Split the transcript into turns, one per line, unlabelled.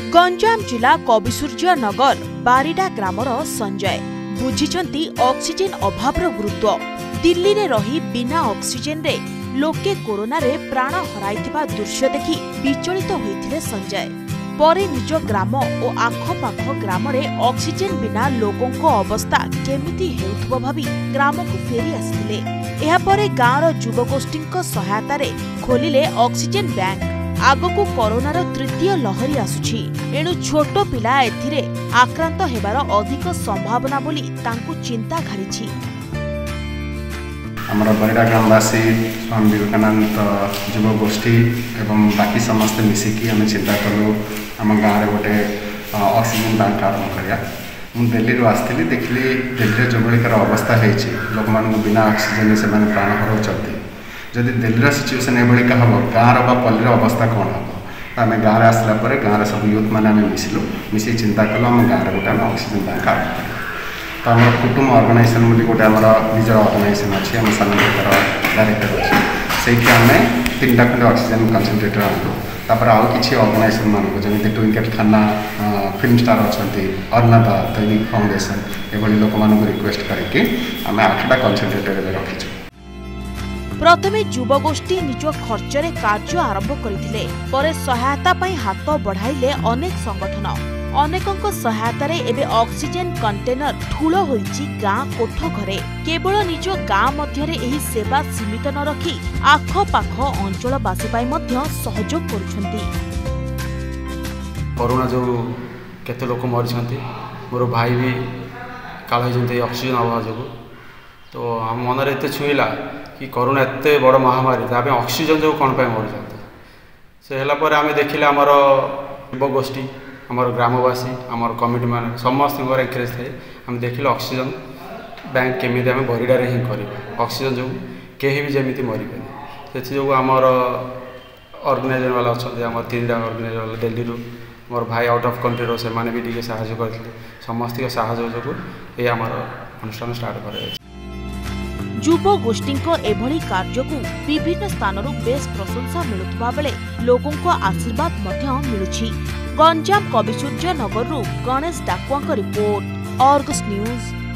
गंजाम जिला कविसूर्य नगर बारिडा ग्रामर संजय बुझिछंती ऑक्सीजन अभावर गुरुत्व। दिल्ली रे रही बिना ऑक्सीजन रे लोके कोरोना रे प्राण हराइथिबा दृश्य देखि विचलित होइथिले संजय। परे निज ग्राम और आखपाख ग्राम रे ऑक्सीजन बिना लोकों को अवस्था केमिति हेउथबो भाबी ग्राम को फेरी आसिथिले। एहा परे गाँर युवगोष्ठी सहायता रे खोलिले ऑक्सीजन बैंक। आगकू कोरोनार तृतीय लहरी आसुछि, एणु छोट पिला एथिरे आक्रांत हेबार अधिक संभावना बोली तांकु चिंता घारिछि।
हमारा बरिडा ग्रामवासी स्वामी विवेकानंद युवगोष्ठी एवं बाकी समस्त मिसिकी आम चिंता कलु आम गाँव में गोटे ऑक्सीजन बैंक आरंभ करिया। मुझे दिल्ली आसती देखिली दिल्ली जो भाई अवस्था है लोक मान बिना ऑक्सीजन से प्राण हराउछंती। जदि दिल्ली सिचुएसन एभली हम गाँव पल्लीर अवस्था कौन हम आम गाँव आसला गाँव सब यूथ मैंने मिसिलु मिसी चिंता कलु आम गाँव गोटे आम ऑक्सीजन बैंक आरंभ कर। तो आम कुटुंब ऑर्गेनाइजेशन बोली गोटे आम निजर ऑर्गेनाइजेशन अच्छी आम सानंदर डायरेक्टर अच्छे से आम 3टा खंडे ऑक्सीजन कंसंट्रेटर आनलु। तापर आउ किसी ऑर्गेनाइजेशन मानक जमी ट्विंकल खाना फिल्म स्टार अच्छा अर्णदा दैनिक फाउंडेशन एभली लोक मान रिक्वेस्ट करके आम 8टा कंसंट्रेटर रखीचु।
प्रथमे युवगोष्ठी निज खर्चरे कार्य आरंभ करथिले, परे सहायता पई हाथ बढ़ाइले अनेक संगठन। अनेकंक सहायतारे एबे ऑक्सीजन कंटेनर ठूल होईची गाँ कोठ घरे। केवल निज गाँ मध्यरे एही सेवा सीमित न रखी आख पाख अंचलवासी पई मध्य सहयोग करुछंती।
कोरोना जो केते लोक मरिछंती, मोर भाई भी काल होइछंती ऑक्सीजन अभाव जो। तो हम मन रे एते छुईला कि कोरोना एते बड़ महामारी तापे ऑक्सीजन जो कौन मरी से है आम देखिले आमर युवगोष्ठी आमर ग्रामवासी आमर कमिटी मान समस्त एनकरेज थे। आम देखिले ऑक्सीजन बैंक केमी आम बरिडारे ही कर ऑक्सीजन जो कहीं भी जमी मरबे से आमर ऑर्गेनाइजर वाला अच्छा आम 3टा ऑर्गेनाइजर वाला दिल्ली मोर भाई आउट ऑफ कंट्री से माने भी टी साहय करते समस्त साहय जो ये आमर अनुष्ठान स्टार्ट कर।
युवगोष्ठी एभली कार्य को विभिन्न स्थान बेस प्रशंसा मिलुवा बेले लोकों को आशीर्वाद मिलुछि। Ganjam Kabisurya Nagar Ganesh Dakua report, Argus news.